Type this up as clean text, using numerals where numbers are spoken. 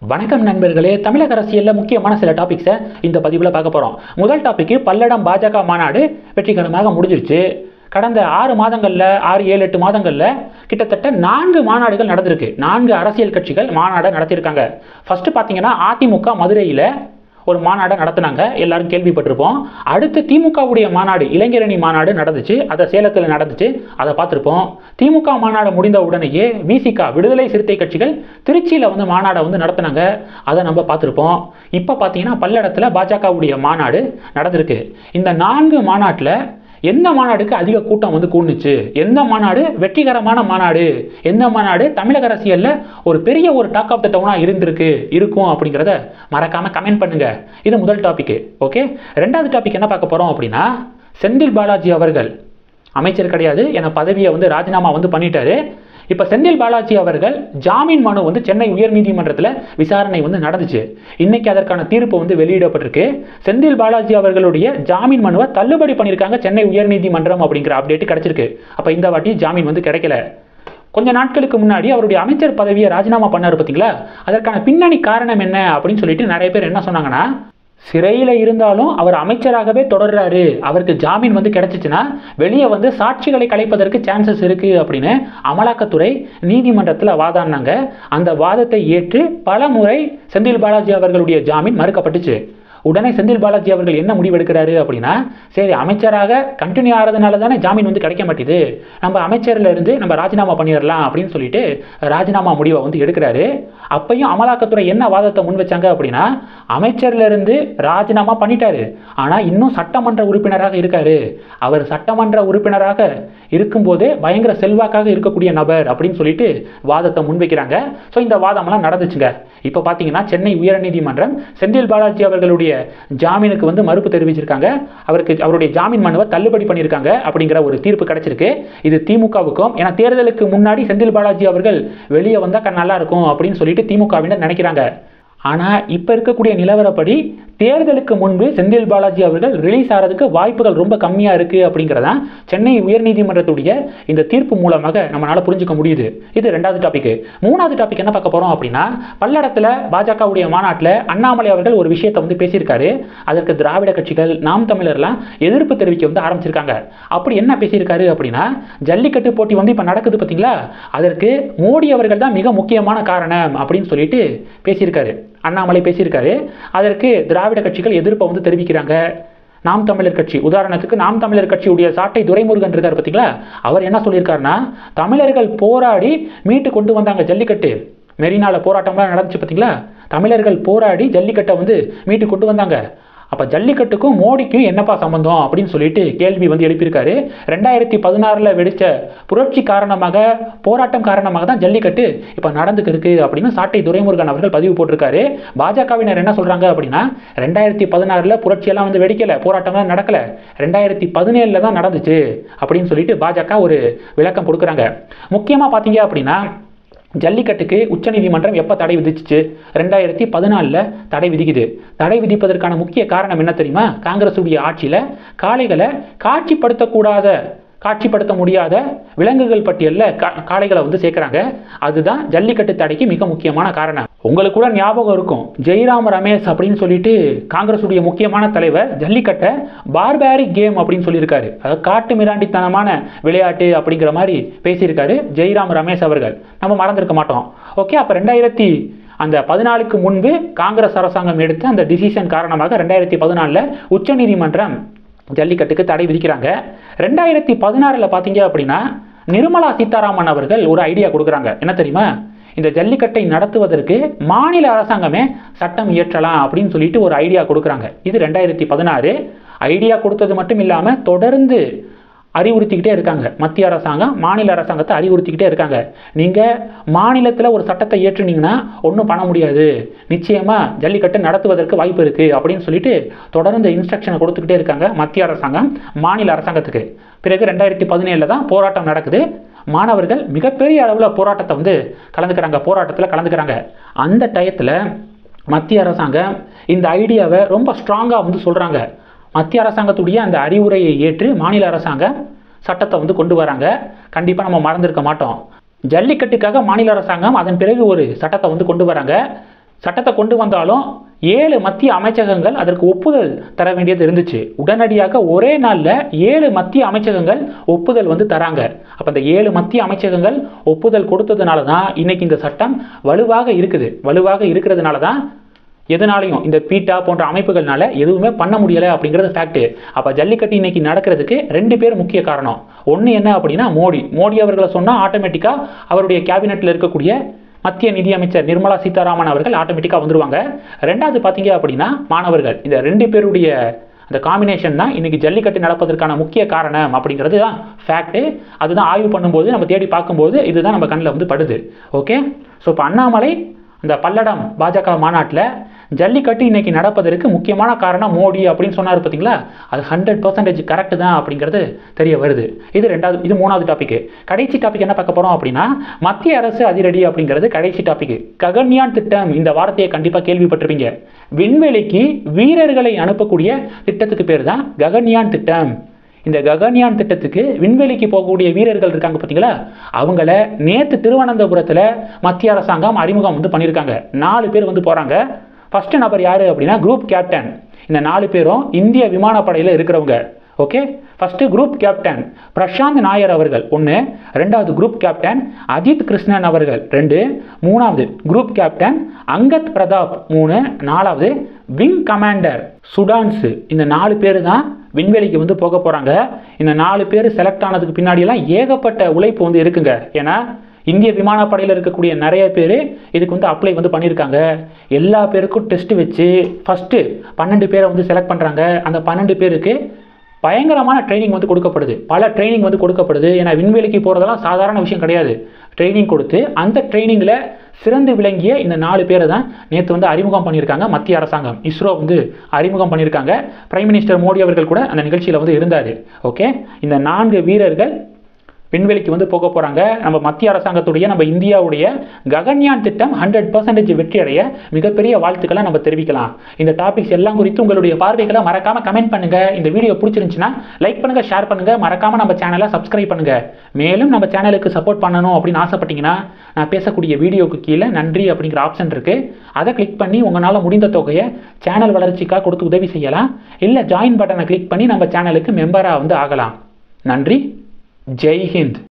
வணக்கம் நண்பர்களே. தமிழக அரசியலில் முக்கியமான சில டாபிக்ஸை இந்த பதிவில் பார்க்க போகிறோம். முதல் டாபிக், பல்லடம் பாஜக மாநாடு வெற்றிகரமாக முடிஞ்சிருச்சு. கடந்த 6 மாதங்களில் 6-7-8 மாதங்களில் கிட்டத்தட்ட 4 மாநாடுகள் நடந்திருக்கு. 4 அரசியல் கட்சிகள் மாநாடை நடத்தியிருக்காங்க. ஃபர்ஸ்ட் பார்த்தீங்கன்னா அதிமுக மதுரையில் ஒரு மாநாடை நடத்தினாங்க, எல்லாரும் கேள்விப்பட்டிருப்போம். அடுத்து திமுகவுடைய மாநாடு, இளைஞரணி மாநாடு நடந்துச்சு, அதை சேலத்தில் நடந்துச்சு, அதை பார்த்துருப்போம். திமுக மாநாடு முடிந்த உடனேயே விசிக விடுதலை சிறுத்தை கட்சிகள் திருச்சியில் மாநாடை நடத்தினாங்க, அதை நம்ம பார்த்துருப்போம். இப்போ பார்த்தீங்கன்னா பல்லடத்தில் பாஜகவுடைய மாநாடு நடந்திருக்கு. இந்த 4 மாநாட்டில் எந்த மாநாடுக்கு அதிக கூட்டம் கூடுனுச்சு, எந்த மாநாடு வெற்றிகரமான மாநாடு, எந்த மாநாடு தமிழக அரசியலில் ஒரு பெரிய டாக் ஆஃப் த டவுனாக இருக்கும் அப்படிங்கிறத மறக்காம கமெண்ட் பண்ணுங்க. இது முதல் டாபிக். ஓகே, ரெண்டாவது டாபிக் என்ன பார்க்க போறோம் அப்படின்னா, செந்தில் பாலாஜி அவர்கள் அமைச்சர் கிடையாது, என பதவியை ராஜினாமா பண்ணிட்டாரு. இப்போ செந்தில் பாலாஜி அவர்கள் ஜாமீன் மனு சென்னை உயர்நீதிமன்றத்தில் விசாரணை நடந்துச்சு. இன்னைக்கு அதற்கான தீர்ப்பு வெளியிடப்பட்டிருக்கு. செந்தில் பாலாஜி அவர்களுடைய ஜாமீன் மனுவை தள்ளுபடி பண்ணியிருக்காங்க சென்னை உயர்நீதிமன்றம் அப்படிங்கிற அப்டேட் கிடைச்சிருக்கு. அப்போ இந்த வாட்டி ஜாமீன் கிடைக்கல. கொஞ்ச நாட்களுக்கு முன்னாடி அவருடைய அமைச்சர் பதவியை ராஜினாமா பண்ணாரு பார்த்தீங்களா, அதற்கான பின்னணி காரணம் என்ன அப்படின்னு சொல்லிட்டு நிறைய பேர் என்ன சொன்னாங்கன்னா, சிறையில் இருந்தாலும் அவர் அமைச்சராகவே தொடர்றாரு, அவருக்கு ஜாமீன் கிடைச்சிச்சுன்னா வெளியே சாட்சிகளை கலைப்பதற்கு சான்சஸ் இருக்கு அப்படின்னு அமலாக்கத்துறை நீதிமன்றத்தில் வாதாடினாங்க. அந்த வாதத்தை ஏற்று பல முறை செந்தில் பாலாஜி அவர்களுடைய ஜாமீன் மறுக்கப்பட்டுச்சு. உடனே செந்தில் பாலாஜி அவர்கள் என்ன முடிவு எடுக்கிறாரு அப்படின்னா, சரி அமைச்சராக கண்டினியூ ஆகிறதுனால தானே ஜாமீன் கிடைக்க மாட்டேது, நம்ம அமைச்சர்ல இருந்து நம்ம ராஜினாமா பண்ணிடலாம் அப்படின்னு சொல்லிட்டு ராஜினாமா முடிவை எடுக்கிறாரு. அப்பையும் அமலாக்கத்துறை என்ன வாதத்தை முன் வச்சாங்க அப்படின்னா, அமைச்சர்ல இருந்து ராஜினாமா பண்ணிட்டாரு, ஆனா இன்னும் சட்டமன்ற உறுப்பினராக இருக்காரு, அவர் சட்டமன்ற உறுப்பினராக இருக்கும்போதே பயங்கர செல்வாக்காக இருக்கக்கூடிய நபர் அப்படின்னு சொல்லிட்டு வாதத்தை முன்வைக்கிறாங்க. ஸோ இந்த வாதமெல்லாம் நடந்துச்சுங்க. இப்போ பார்த்தீங்கன்னா சென்னை உயர்நீதிமன்றம் செந்தில் பாலாஜி அவர்களுடைய ஜாமீனுக்கு மறுப்பு தெரிவிச்சிருக்காங்க. அவருடைய ஜாமீன் மனுவை தள்ளுபடி பண்ணியிருக்காங்க அப்படிங்கிற ஒரு தீர்ப்பு கிடைச்சிருக்கு. இது திமுகவுக்கும், ஏன்னா தேர்தலுக்கு முன்னாடி செந்தில் பாலாஜி அவர்கள் வெளியே வந்தால் நல்லா இருக்கும் அப்படின்னு சொல்லிட்டு திமுகவினர் நினைக்கிறாங்க. ஆனால் இப்போ இருக்கக்கூடிய நிலவரப்படி தேர்தலுக்கு முன்பு செந்தில் பாலாஜி அவர்கள் ரிலீஸ் ஆகிறதுக்கு வாய்ப்புகள் ரொம்ப கம்மியாக இருக்குது அப்படிங்கிறதான் சென்னை உயர்நீதிமன்றத்துடைய இந்த தீர்ப்பு மூலமாக நம்மளால் புரிஞ்சுக்க முடியுது. இது ரெண்டாவது டாபிக். மூணாவது டாபிக் என்ன பார்க்க போகிறோம் அப்படின்னா, பல்லடத்தில் பாஜகவுடைய மாநாட்டில் அண்ணாமலை அவர்கள் ஒரு விஷயத்தை பேசியிருக்காரு. அதற்கு திராவிட கட்சிகள், நாம் தமிழர்லாம் எதிர்ப்பு தெரிவிக்க ஆரம்பிச்சிருக்காங்க. அப்படி என்ன பேசியிருக்காரு அப்படின்னா, ஜல்லிக்கட்டு போட்டி இப்போ நடக்குது பார்த்தீங்களா, அதற்கு மோடி அவர்கள் தான் மிக முக்கியமான காரணம் அப்படின்னு சொல்லிட்டு பேசியிருக்காரு. அண்ணாமலை பேசியிருக்காரு. அதற்கு திராவிட கட்சிகள் எதிர்ப்பை தெரிவிக்கிறாங்க. நாம் தமிழர் கட்சி, உதாரணத்துக்கு நாம் தமிழர் கட்சியுடைய சாட்டை துரைமுருகன் இருக்கார் பார்த்தீங்களா, அவர் என்ன சொல்லியிருக்காருன்னா, தமிழர்கள் போராடி மீட்டு கொண்டு வந்தாங்க ஜல்லிக்கட்டு, மெரினால போராட்டம்லாம் நடந்துச்சு பார்த்தீங்களா, தமிழர்கள் போராடி ஜல்லிக்கட்டை மீட்டு கொண்டு வந்தாங்க, அப்போ ஜல்லிக்கட்டுக்கும் மோடிக்கும் என்னப்பா சம்பந்தம் அப்படின்னு சொல்லிட்டு கேள்வி எழுப்பியிருக்காரு. 2016 வெடிச்ச புரட்சி காரணமாக, போராட்டம் காரணமாக தான் ஜல்லிக்கட்டு இப்போ நடந்துக்கு இருக்கு அப்படின்னு சாட்டை துரைமுருகன் அவர்கள் பதிவு போட்டிருக்காரு. பாஜகவினர் என்ன சொல்றாங்க அப்படின்னா, 2016 புரட்சியெல்லாம் வெடிக்கல, போராட்டம்லாம் நடக்கல, 2017 தான் நடந்துச்சு அப்படின்னு சொல்லிட்டு பாஜக ஒரு விளக்கம் கொடுக்குறாங்க. முக்கியமாக பார்த்தீங்க அப்படின்னா, ஜல்லிக்கட்டுக்கு உச்சநீதிமன்றம் எப்போ தடை விதிச்சிச்சு? 2014 தடை விதிக்குது. தடை விதிப்பதற்கான முக்கிய காரணம் என்ன தெரியுமா? காங்கிரஸ் உடைய ஆட்சியில் காளைகளை காட்சிப்படுத்த முடியாத விலங்குகள் பட்டியலில் காளைகளை சேர்க்குறாங்க. அதுதான் ஜல்லிக்கட்டு தடைக்கு மிக முக்கியமான காரணம். உங்களுக்கு கூட ஞாபகம் இருக்கும், ஜெய்ராம் ரமேஷ் அப்படின்னு சொல்லிட்டு காங்கிரஸ் உடைய முக்கியமான தலைவர் ஜல்லிக்கட்டை பார்பாரிக் கேம் அப்படின்னு சொல்லியிருக்காரு, அதாவது காட்டு மிராண்டித்தனமான விளையாட்டு அப்படிங்கிற மாதிரி பேசியிருக்காரு ஜெய்ராம் ரமேஷ் அவர்கள். நம்ம மறந்துருக்க மாட்டோம். ஓகே, அப்போ 2014 முன்பு காங்கிரஸ் அரசாங்கம் எடுத்த அந்த டிசிஷன் காரணமாக 2014 உச்சநீதிமன்றம் ஜல்லிக்கட்டுக்கு தடை விதிக்கிறாங்க. 2016 பார்த்தீங்க அப்படின்னா, நிர்மலா சீதாராமன் அவர்கள் ஒரு ஐடியா கொடுக்குறாங்க. என்ன தெரியுமா? இந்த ஜல்லிக்கட்டை நடத்துவதற்கு மாநில அரசாங்கமே சட்டம் இயற்றலாம் அப்படின்னு சொல்லிட்டு ஒரு ஐடியா கொடுக்குறாங்க. இது 2016. ஐடியா கொடுத்தது மட்டும் இல்லாமல் தொடர்ந்து அறிவுறுத்திக்கிட்டே இருக்காங்க. மத்திய அரசாங்கம் மாநில அரசாங்கத்தை அறிவுறுத்திக்கிட்டே இருக்காங்க. நீங்கள் மாநிலத்தில் ஒரு சட்டத்தை ஏற்றுனீங்கன்னா ஒன்றும் பண்ண முடியாது, நிச்சயமாக ஜல்லிக்கட்டு நடத்துவதற்கு வாய்ப்பு இருக்குது அப்படின்னு சொல்லிட்டு தொடர்ந்து இன்ஸ்ட்ரக்ஷனை கொடுத்துக்கிட்டே இருக்காங்க மத்திய அரசாங்கம் மாநில அரசாங்கத்துக்கு. பிறகு 2017 தான் போராட்டம் நடக்குது. மாணவர்கள் மிகப்பெரிய அளவில் போராட்டத்தில் கலந்துக்கிறாங்க. அந்த டயத்தில் மத்திய அரசாங்கம் இந்த ஐடியாவை ரொம்ப ஸ்ட்ராங்காக சொல்கிறாங்க. மத்திய அரசாங்கத்துடைய அந்த அறிவுரையை ஏற்று மாநில அரசாங்கம் சட்டத்தை கொண்டு வராங்க. கண்டிப்பாக நம்ம மறந்துருக்க மாட்டோம். ஜல்லிக்கட்டுக்காக மாநில அரசாங்கம் அதன் பிறகு ஒரு சட்டத்தை கொண்டு வராங்க. சட்டத்தை கொண்டு வந்தாலும் 7 மத்திய அமைச்சகங்கள் அதற்கு ஒப்புதல் தர வேண்டியது இருந்துச்சு. உடனடியாக ஒரே நாளில் 7 மத்திய அமைச்சகங்கள் ஒப்புதல் வந்து தராங்க. அப்போ அந்த 7 மத்திய அமைச்சகங்கள் ஒப்புதல் கொடுத்ததுனால தான் இன்னைக்கு இந்த சட்டம் வலுவாக இருக்குது. வலுவாக இருக்கிறதுனால தான் எதனாலையும் இந்த பீட்டா போன்ற அமைப்புகள்னால எதுவுமே பண்ண முடியலை அப்படிங்கிறது ஃபேக்ட். அப்போ ஜல்லிக்கட்டு இன்னைக்கு நடக்கிறதுக்கு 2 பேர் முக்கிய காரணம். ஒன்று என்ன அப்படின்னா மோடி அவர்களை சொன்னால் ஆட்டோமேட்டிக்காக அவருடைய கேபினெட்டில் இருக்கக்கூடிய மத்திய நிதியமைச்சர் நிர்மலா சீதாராமன் அவர்கள் ஆட்டோமேட்டிக்காக வந்துருவாங்க. ரெண்டாவது பார்த்தீங்க அப்படின்னா மாணவர்கள். இந்த 2 பேருடைய அந்த காம்பினேஷன் தான் இன்னைக்கு ஜல்லிக்கட்டு நடப்பதற்கான முக்கிய காரணம் அப்படிங்கிறது தான் ஃபேக்ட். அதுதான் ஆய்வு பண்ணும்போது நம்ம தேடி பார்க்கும்போது இதுதான் நம்ம கண்ணில் வந்து படுது. ஓகே, ஸோ இப்போ அண்ணாமலை அந்த பல்லடம் பாஜக மாநாட்டில் ஜல்லிக்கட்டு இன்னைக்கு நடப்பதற்கு முக்கியமான காரணம் மோடி அப்படின்னு சொன்னார் பார்த்தீங்களா, அது 100% கரெக்ட் தான் அப்படிங்கிறது தெரிய வருது. இது 3வது டாபிக். கடைசி டாபிக் என்ன பார்க்க போகிறோம் அப்படின்னா மத்திய அரசு அதிரடி அப்படிங்கிறது கடைசி டாபிக். ககன்யான் திட்டம், இந்த வார்த்தையை கண்டிப்பாக கேள்விப்பட்டிருப்பீங்க. விண்வெளிக்கு வீரர்களை அனுப்பக்கூடிய திட்டத்துக்கு பேர் தான் ககன்யான் திட்டம். இந்த ககன்யான் திட்டத்துக்கு விண்வெளிக்கு போகக்கூடிய வீரர்கள் இருக்காங்க பார்த்தீங்களா, அவங்கள நேற்று திருவனந்தபுரத்தில் மத்திய அரசாங்கம் அறிமுகம் வந்து பண்ணியிருக்காங்க. 4 பேர் வந்து போகிறாங்க. ஃபர்ஸ்ட் நபர் யார் அப்படின்னா குரூப் கேப்டன். இந்த 4 பேரும் இந்திய விமானப்படையில் இருக்கிறவங்க. Okay, first group captain Prashant Nair அவர்கள் 1, 2வது குரூப் கேப்டன் அஜித் கிருஷ்ணன் அவர்கள் 2, 3வது குரூப் கேப்டன் அங்கத் பிரதாப் 3, 4வது விங் கமாண்டர் சுடான்ஸ். இந்த 4 பேர் தான் விண்வெளிக்கு வந்து போக போகிறாங்க. இந்த 4 பேர் செலக்ட் ஆனதுக்கு பின்னாடியெல்லாம் ஏகப்பட்ட உழைப்பு வந்து இருக்குங்க. ஏன்னா இந்திய விமானப்படையில் இருக்கக்கூடிய நிறைய பேர் இதுக்கு வந்து அப்ளை வந்து பண்ணியிருக்காங்க. எல்லா பேருக்கும் டெஸ்ட் வச்சு ஃபஸ்ட்டு 12 பேரை வந்து செலக்ட் பண்ணுறாங்க. அந்த 12 பேருக்கு பயங்கரமான ட்ரைனிங் வந்து கொடுக்கப்படுது. பல ட்ரைனிங் வந்து கொடுக்கப்படுது. ஏன்னா விண்வெளிக்கு போகிறதெல்லாம் சாதாரண விஷயம் கிடையாது. ட்ரைனிங் கொடுத்து அந்த ட்ரைனிங்கில் சிறந்து விளங்கிய இந்த 4 பேரை தான் நேற்று வந்து அறிமுகம் பண்ணியிருக்காங்க மத்திய அரசாங்கம். இஸ்ரோ வந்து அறிமுகம் பண்ணியிருக்காங்க. பிரைம் மினிஸ்டர் மோடி அவர்கள் கூட அந்த நிகழ்ச்சியில் வந்து இருந்தார். ஓகே, இந்த 4 வீரர்கள் விண்வெளிக்கு வந்து போக போகிறாங்க. நம்ம மத்திய அரசாங்கத்துடைய நம்ம இந்தியாவுடைய ககன்யான் திட்டம் 100% வெற்றி அடைய மிகப்பெரிய வாழ்த்துக்களை நம்ம தெரிவிக்கலாம். இந்த டாபிக்ஸ் எல்லாம் குறித்து உங்களுடைய பார்வைகளை மறக்காம கமெண்ட் பண்ணுங்க. இந்த வீடியோ பிடிச்சிருந்துச்சுன்னா லைக் பண்ணுங்க, ஷேர் பண்ணுங்க, மறக்காம நம்ம சேனலை சப்ஸ்கிரைப் பண்ணுங்க. மேலும் நம்ம சேனலுக்கு சப்போர்ட் பண்ணணும் அப்படின்னு ஆசைப்பட்டீங்கன்னா நான் பேசக்கூடிய வீடியோக்கு கீழே நன்றி அப்படிங்கிற ஆப்ஷன் இருக்கு. அதை கிளிக் பண்ணி உங்களால் முடிந்த தொகையை சேனல் வளர்ச்சிக்காக கொடுத்து உதவி செய்யலாம். இல்லை ஜாயின் பட்டனை கிளிக் பண்ணி நம்ம சேனலுக்கு மெம்பராக வந்து ஆகலாம். நன்றி. ஜெய் ஹிந்த்.